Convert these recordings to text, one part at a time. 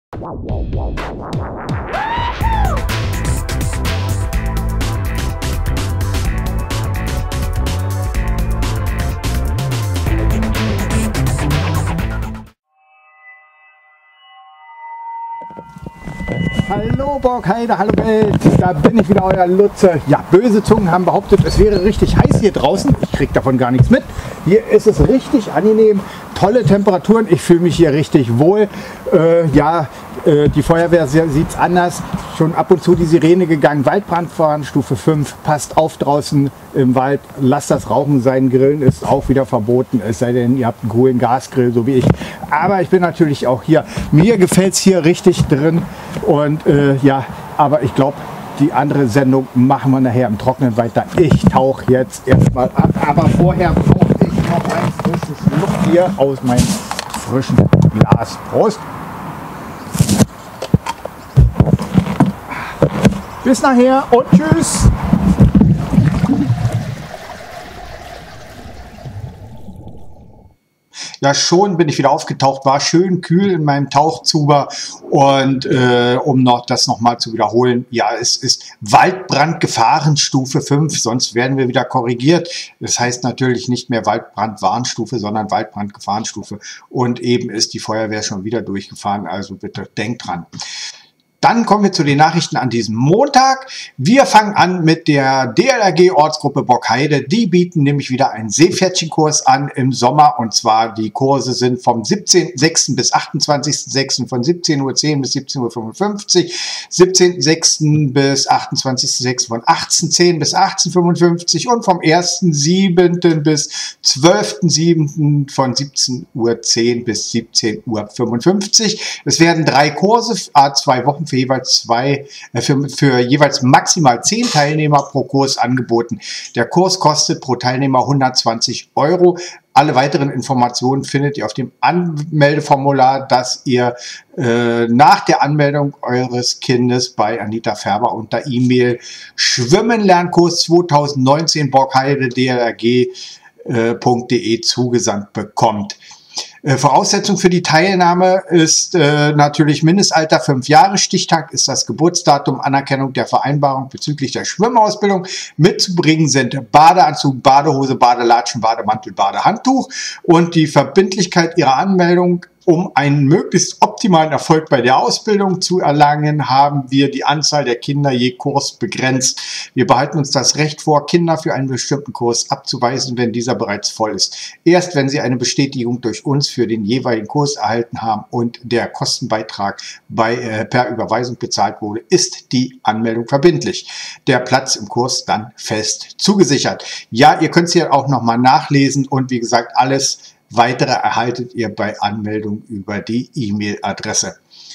Hallo Borgheide, hallo Welt, da bin ich wieder, euer Lutze. Ja, böse Zungen haben behauptet, es wäre richtig heiß hier draußen. Ich kriege davon gar nichts mit. Hier ist es richtig angenehm, tolle Temperaturen, ich fühle mich hier richtig wohl. Die Feuerwehr sieht es anders. Schon ab und zu die Sirene gegangen, Waldbrandwarnstufe 5, passt auf draußen im Wald, lasst das Rauchen sein, Grillen ist auch wieder verboten, es sei denn, ihr habt einen coolen Gasgrill, so wie ich. Aber ich bin natürlich auch hier, mir gefällt es hier richtig drin und aber ich glaube, die andere Sendung machen wir nachher im Trockenen weiter. Ich tauche jetzt erstmal ab, aber vorher brauche ich noch ein frisches Luftbier aus meinem frischen Glas. Prost! Bis nachher und tschüss! Ja, schon bin ich wieder aufgetaucht, war schön kühl in meinem Tauchzuber und um das nochmal zu wiederholen, ja, es ist Waldbrandgefahrenstufe 5, sonst werden wir wieder korrigiert. Das heißt natürlich nicht mehr Waldbrandwarnstufe, sondern Waldbrandgefahrenstufe und eben ist die Feuerwehr schon wieder durchgefahren, also bitte denkt dran. Dann kommen wir zu den Nachrichten an diesem Montag. Wir fangen an mit der DLRG Ortsgruppe Borgheide. Die bieten nämlich wieder einen Seepferdchenkurs an im Sommer. Und zwar die Kurse sind vom 17.06. bis 28.06. von 17:10 Uhr bis 17:55 Uhr, 17.06. bis 28.06. von 18:10 bis 18:55 Uhr und vom 1.07. bis 12.07. von 17:10 Uhr bis 17:55 Uhr. Es werden 3 Kurse, 2 Wochen für jeweils maximal 10 Teilnehmer pro Kurs angeboten. Der Kurs kostet pro Teilnehmer 120 €. Alle weiteren Informationen findet ihr auf dem Anmeldeformular, das ihr nach der Anmeldung eures Kindes bei Anita Färber unter E-Mail Schwimmenlernkurs 2019 Borgheide dlrg.de zugesandt bekommt. Voraussetzung für die Teilnahme ist natürlich Mindestalter 5 Jahre. Stichtag ist das Geburtsdatum. Anerkennung der Vereinbarung bezüglich der Schwimmausbildung. Mitzubringen sind Badeanzug, Badehose, Badelatschen, Bademantel, Badehandtuch. Und die Verbindlichkeit ihrer Anmeldung, um einen möglichst optimalen Erfolg bei der Ausbildung zu erlangen, haben wir die Anzahl der Kinder je Kurs begrenzt. Wir behalten uns das Recht vor, Kinder für einen bestimmten Kurs abzuweisen, wenn dieser bereits voll ist. Erst wenn sie eine Bestätigung durch uns für den jeweiligen Kurs erhalten haben und der Kostenbeitrag per Überweisung bezahlt wurde, ist die Anmeldung verbindlich. Der Platz im Kurs dann fest zugesichert. Ja, ihr könnt es hier auch nochmal nachlesen und wie gesagt, alles Weitere erhaltet ihr bei Anmeldung über die E-Mail-Adresse.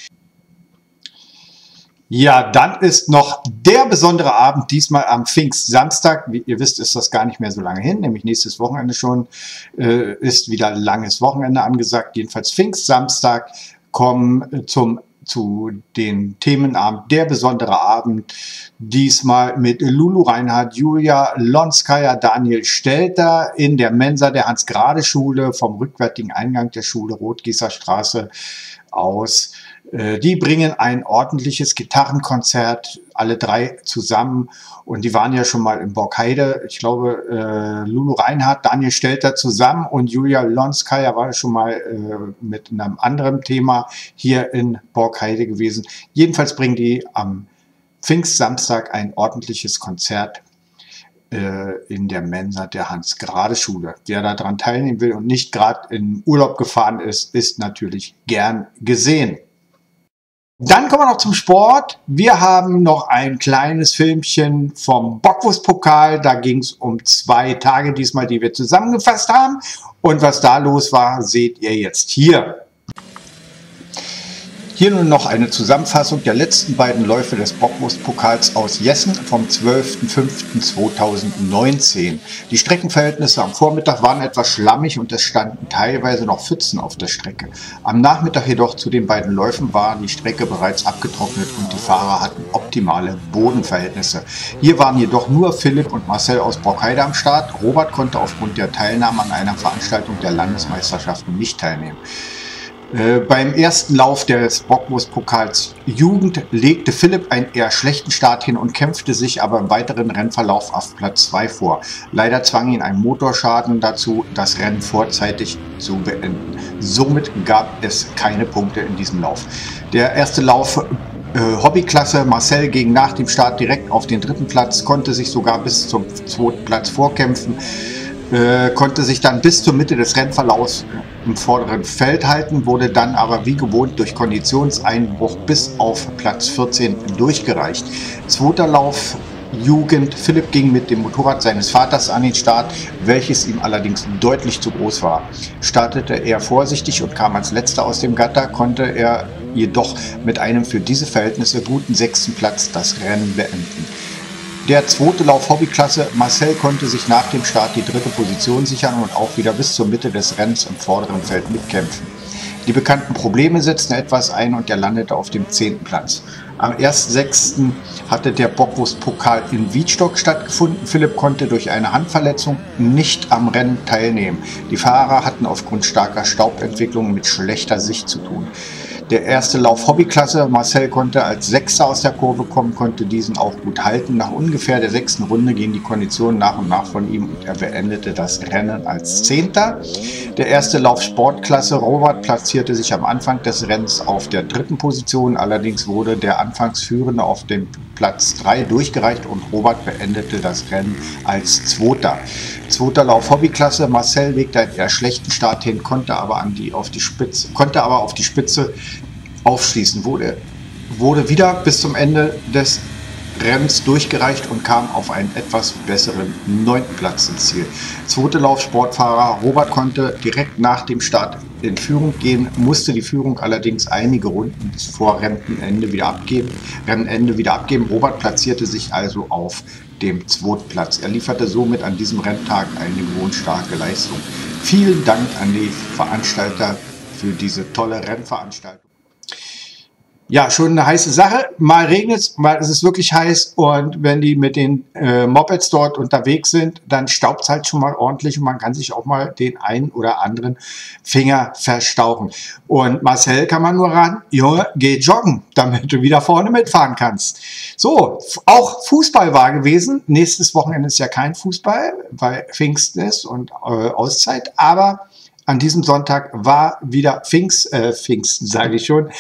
Ja, dann ist noch der besondere Abend, diesmal am Pfingstsamstag. Wie ihr wisst, ist das gar nicht mehr so lange hin, nämlich nächstes Wochenende schon, ist wieder langes Wochenende angesagt. Jedenfalls Pfingstsamstag kommen zu den Themenabend, der besondere Abend, diesmal mit Lulu Reinhardt, Julia Lonskaya, Daniel Stelter in der Mensa der Hans-Grade-Schule vom rückwärtigen Eingang der Schule Rotgießer Straße aus. Die bringen ein ordentliches Gitarrenkonzert, alle 3 zusammen und die waren ja schon mal in Borgheide. Ich glaube, Lulu Reinhardt, Daniel Stelter zusammen und Julia Lonskaya war schon mal mit einem anderen Thema hier in Borgheide gewesen. Jedenfalls bringen die am Pfingstsamstag ein ordentliches Konzert in der Mensa der Hans-Grade-Schule. Wer daran teilnehmen will und nicht gerade in Urlaub gefahren ist, ist natürlich gern gesehen. Dann kommen wir noch zum Sport. Wir haben noch ein kleines Filmchen vom Bockwurstpokal. Da ging es um 2 Tage diesmal, die wir zusammengefasst haben. Und was da los war, seht ihr jetzt hier. Hier nun noch eine Zusammenfassung der letzten beiden Läufe des Bockwurstpokals aus Jessen vom 12.05.2019. Die Streckenverhältnisse am Vormittag waren etwas schlammig und es standen teilweise noch Pfützen auf der Strecke. Am Nachmittag jedoch zu den beiden Läufen war die Strecke bereits abgetrocknet und die Fahrer hatten optimale Bodenverhältnisse. Hier waren jedoch nur Philipp und Marcel aus Borgheide am Start. Robert konnte aufgrund der Teilnahme an einer Veranstaltung der Landesmeisterschaften nicht teilnehmen. Beim ersten Lauf des Bockwurst-Pokals Jugend legte Philipp einen eher schlechten Start hin und kämpfte sich aber im weiteren Rennverlauf auf Platz 2 vor. Leider zwang ihn ein Motorschaden dazu, das Rennen vorzeitig zu beenden. Somit gab es keine Punkte in diesem Lauf. Der erste Lauf Hobbyklasse Marcel ging nach dem Start direkt auf den 3. Platz, konnte sich sogar bis zum 2. Platz vorkämpfen. Konnte sich dann bis zur Mitte des Rennverlaufs im vorderen Feld halten, wurde dann aber wie gewohnt durch Konditionseinbruch bis auf Platz 14 durchgereicht. Zweiter Lauf Jugend. Philipp ging mit dem Motorrad seines Vaters an den Start, welches ihm allerdings deutlich zu groß war. Startete er vorsichtig und kam als Letzter aus dem Gatter, konnte er jedoch mit einem für diese Verhältnisse guten 6. Platz das Rennen beenden. Der zweite Lauf Hobbyklasse Marcel konnte sich nach dem Start die 3. Position sichern und auch wieder bis zur Mitte des Rennens im vorderen Feld mitkämpfen. Die bekannten Probleme setzten etwas ein und er landete auf dem 10. Platz. Am 1.6. hatte der Bockwurst-Pokal in Wiedstock stattgefunden. Philipp konnte durch eine Handverletzung nicht am Rennen teilnehmen. Die Fahrer hatten aufgrund starker Staubentwicklung mit schlechter Sicht zu tun. Der erste Lauf Hobbyklasse. Marcel konnte als Sechster aus der Kurve kommen, konnte diesen auch gut halten. Nach ungefähr der 6. Runde gingen die Konditionen nach und nach von ihm und er beendete das Rennen als 10. Der erste Lauf Sportklasse. Robert platzierte sich am Anfang des Rennens auf der 3. Position. Allerdings wurde der Anfangsführende auf dem Platz 3 durchgereicht und Robert beendete das Rennen als 2. Zweiter Lauf Hobbyklasse. Marcel legte einen eher schlechten Start hin, konnte aber auf die Spitze aufschließen. Wurde wieder bis zum Ende des Rennens durchgereicht und kam auf einen etwas besseren 9. Platz ins Ziel. Zweiter Lauf Sportfahrer. Robert konnte direkt nach dem Start in Führung gehen, musste die Führung allerdings einige Runden vor Rennende wieder abgeben. Robert platzierte sich also auf dem 2. Platz. Er lieferte somit an diesem Renntag eine gewohnt starke Leistung. Vielen Dank an die Veranstalter für diese tolle Rennveranstaltung. Ja, schon eine heiße Sache. Mal regnet es, mal ist es wirklich heiß und wenn die mit den Mopeds dort unterwegs sind, dann staubt es halt schon mal ordentlich und man kann sich auch mal den einen oder anderen Finger verstauchen. Und Marcel kann man nur raten, Junge, geh joggen, damit du wieder vorne mitfahren kannst. So, auch Fußball war gewesen. Nächstes Wochenende ist ja kein Fußball, weil Pfingsten ist und Auszeit, aber an diesem Sonntag war wieder Pfingsten, sage ich schon,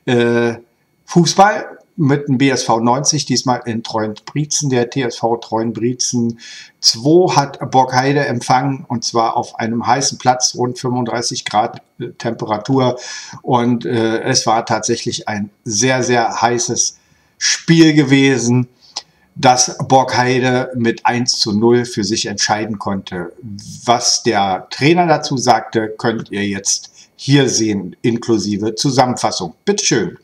Fußball mit dem BSV 90, diesmal in Treuenbrietzen. Der TSV Treuenbrietzen 2 hat Borgheide empfangen und zwar auf einem heißen Platz, rund 35 Grad Temperatur. Und es war tatsächlich ein sehr, sehr heißes Spiel gewesen, das Borgheide mit 1:0 für sich entscheiden konnte. Was der Trainer dazu sagte, könnt ihr jetzt hier sehen, inklusive Zusammenfassung. Bitteschön.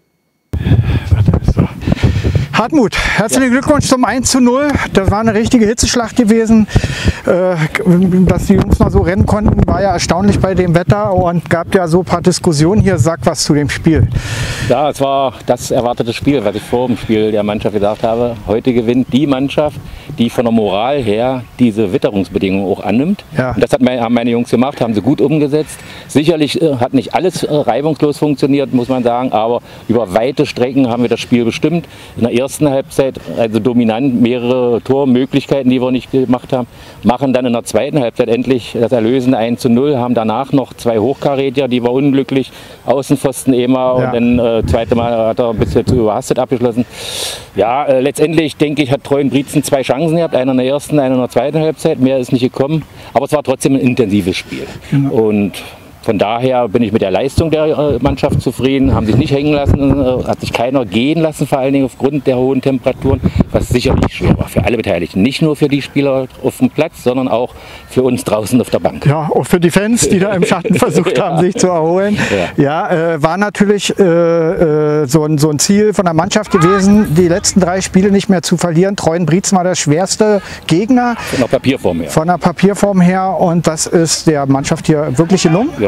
Hartmut, herzlichen Glückwunsch zum 1:0. Das war eine richtige Hitzeschlacht gewesen. Dass die Jungs noch so rennen konnten, war ja erstaunlich bei dem Wetter und gab ja so ein paar Diskussionen hier. Sag was zu dem Spiel. Ja, es war das erwartete Spiel, was ich vor dem Spiel der Mannschaft gesagt habe. Heute gewinnt die Mannschaft, die von der Moral her diese Witterungsbedingungen auch annimmt. Ja. Und das haben meine Jungs gemacht, haben sie gut umgesetzt. Sicherlich hat nicht alles reibungslos funktioniert, muss man sagen, aber über weite Strecken haben wir das Spiel bestimmt. In der ersten Halbzeit, also dominant, mehrere Tormöglichkeiten, die wir nicht gemacht haben, machen dann in der zweiten Halbzeit endlich das erlösende 1:0, haben danach noch 2 Hochkaräter, die war unglücklich, Außenpfosten Emer und dann zweite Mal hat er ein bisschen zu überhastet abgeschlossen. Ja, letztendlich denke ich, hat Treuenbrietzen 2 Chancen gehabt, einer in der ersten, einer in der zweiten Halbzeit, mehr ist nicht gekommen, aber es war trotzdem ein intensives Spiel. Und von daher bin ich mit der Leistung der Mannschaft zufrieden, haben sich nicht hängen lassen, hat sich keiner gehen lassen, vor allen Dingen aufgrund der hohen Temperaturen, was sicherlich schwer war für alle Beteiligten. Nicht nur für die Spieler auf dem Platz, sondern auch für uns draußen auf der Bank. Ja, auch für die Fans, die da im Schatten versucht haben, sich zu erholen. Ja, war natürlich so ein Ziel von der Mannschaft gewesen, die letzten 3 Spiele nicht mehr zu verlieren. Treuenbrietzen war der schwerste Gegner. Von der Papierform her. Von der Papierform her und das ist der Mannschaft hier wirklich gelungen. Ja,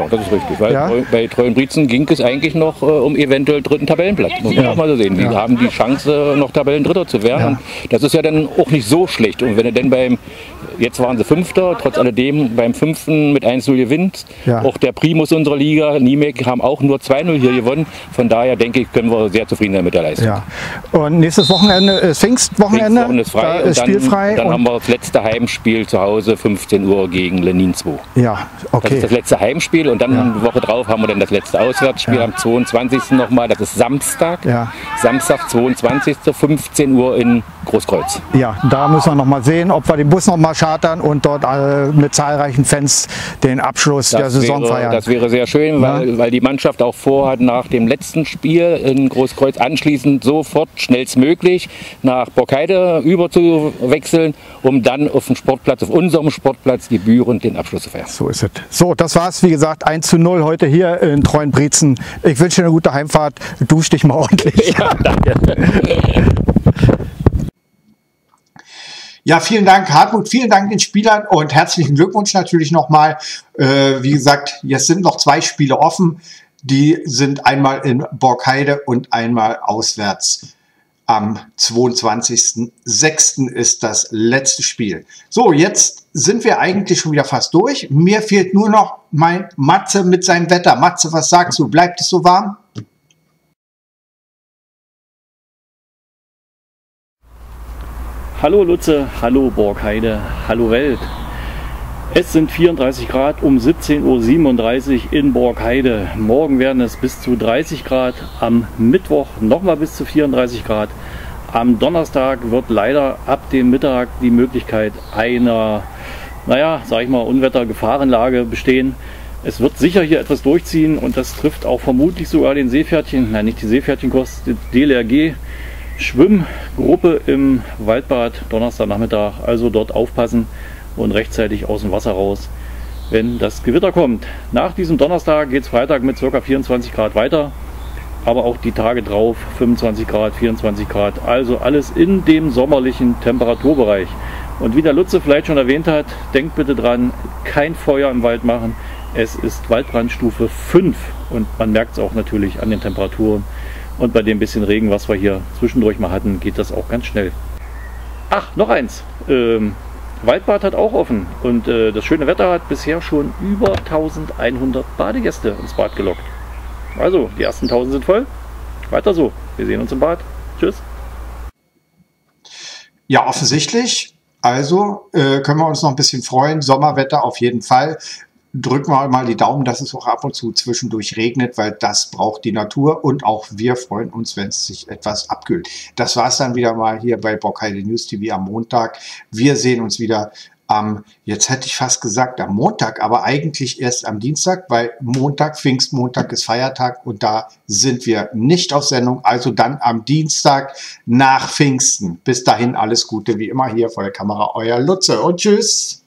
Ja, das ist richtig. Weil bei Treuenbrietzen ging es eigentlich noch um eventuell dritten Tabellenplatz. Muss man auch mal so sehen. Die haben die Chance, noch Tabellendritter zu werden. Das ist ja dann auch nicht so schlecht. Und wenn du denn jetzt waren sie Fünfter, trotz alledem beim Fünften mit 1-0 gewinnt. Auch der Primus unserer Liga, Niemek, haben auch nur 2-0 hier gewonnen. Von daher denke ich, können wir sehr zufrieden sein mit der Leistung. Ja. Und nächstes Wochenende ist Pfingstwochenende. Pfingstwochen ist frei. Da ist spielfrei. Dann haben wir das letzte Heimspiel zu Hause, 15 Uhr gegen Lenin 2. Ja, okay. Das ist das letzte Heimspiel und dann eine Woche drauf haben wir dann das letzte Auswärtsspiel am 22. nochmal. Das ist Samstag. Samstag, 22. 15 Uhr in Großkreuz. Ja, da müssen wir noch mal sehen, ob wir den Bus noch mal chartern und dort mit zahlreichen Fans den Abschluss der Saison feiern. Das wäre sehr schön, weil die Mannschaft auch vorhat, nach dem letzten Spiel in Großkreuz anschließend sofort schnellstmöglich nach Borkheide überzuwechseln, um dann auf dem Sportplatz, auf unserem Sportplatz gebührend den Abschluss zu feiern. So ist es. So, das war's, wie gesagt, 1:0 heute hier in Treuenbrietzen. Ich wünsche dir eine gute Heimfahrt. Dusch dich mal ordentlich. Ja, danke. Ja, vielen Dank, Hartmut. Vielen Dank den Spielern und herzlichen Glückwunsch natürlich nochmal. Wie gesagt, jetzt sind noch 2 Spiele offen. Die sind einmal in Borkheide und einmal auswärts. Am 22.06. ist das letzte Spiel. So, jetzt sind wir eigentlich schon wieder fast durch. Mir fehlt nur noch mein Matze mit seinem Wetter. Matze, was sagst du? Bleibt es so warm? Hallo Lutze, hallo Borkheide, hallo Welt. Es sind 34 Grad um 17:37 Uhr in Borkheide. Morgen werden es bis zu 30 Grad, am Mittwoch nochmal bis zu 34 Grad. Am Donnerstag wird leider ab dem Mittag die Möglichkeit einer, sag ich mal, Unwettergefahrenlage bestehen. Es wird sicher hier etwas durchziehen und das trifft auch vermutlich sogar den Seepferdchen, nein, nicht die Seepferdchenkurs, die DLRG. Schwimmgruppe im Waldbad Donnerstagnachmittag, also dort aufpassen und rechtzeitig aus dem Wasser raus, wenn das Gewitter kommt. Nach diesem Donnerstag geht es Freitag mit ca. 24 Grad weiter, aber auch die Tage drauf 25 Grad, 24 Grad, also alles in dem sommerlichen Temperaturbereich. Und wie der Lutze vielleicht schon erwähnt hat, denkt bitte dran, kein Feuer im Wald machen. Es ist Waldbrandstufe 5 und man merkt es auch natürlich an den Temperaturen. Und bei dem bisschen Regen, was wir hier zwischendurch mal hatten, geht das auch ganz schnell. Ach, noch eins. Waldbad hat auch offen. Und das schöne Wetter hat bisher schon über 1100 Badegäste ins Bad gelockt. Also, die ersten 1000 sind voll. Weiter so. Wir sehen uns im Bad. Tschüss. Ja, offensichtlich. Also können wir uns noch ein bisschen freuen. Sommerwetter auf jeden Fall. Drücken wir mal die Daumen, dass es auch ab und zu zwischendurch regnet, weil das braucht die Natur und auch wir freuen uns, wenn es sich etwas abkühlt. Das war es dann wieder mal hier bei Borkheide News TV am Montag. Wir sehen uns wieder jetzt hätte ich fast gesagt am Montag, aber eigentlich erst am Dienstag, weil Montag, Pfingstmontag ist Feiertag und da sind wir nicht auf Sendung, also dann am Dienstag nach Pfingsten. Bis dahin alles Gute, wie immer hier vor der Kamera, euer Lutze und tschüss.